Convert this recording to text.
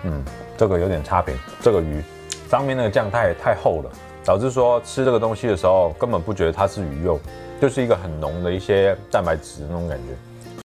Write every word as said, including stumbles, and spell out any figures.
嗯，这个有点差评，这个鱼上面那个酱太太厚了，导致说吃这个东西的时候根本不觉得它是鱼肉，就是一个很浓的一些蛋白质那种感觉。